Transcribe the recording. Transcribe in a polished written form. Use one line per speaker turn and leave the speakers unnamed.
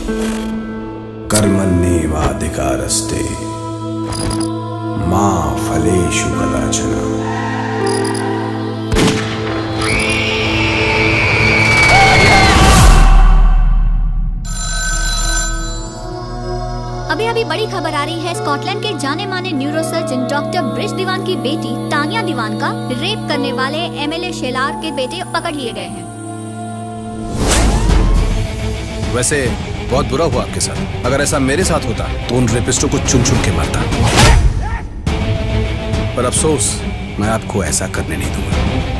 कर्मण्येवाधिकारस्ते मा फलेषु कदाचन।
अभी बड़ी खबर आ रही है। स्कॉटलैंड के जाने माने न्यूरोसर्जन डॉक्टर ब्रिज दीवान की बेटी तानिया दीवान का रेप करने वाले एमएलए शेलार के बेटे पकड़ लिए गए हैं।
वैसे बहुत बुरा हुआ आपके साथ। अगर ऐसा मेरे साथ होता तो उन रेपिस्टों को चुन चुन के मारता, पर अफसोस मैं आपको ऐसा करने नहीं दूंगा।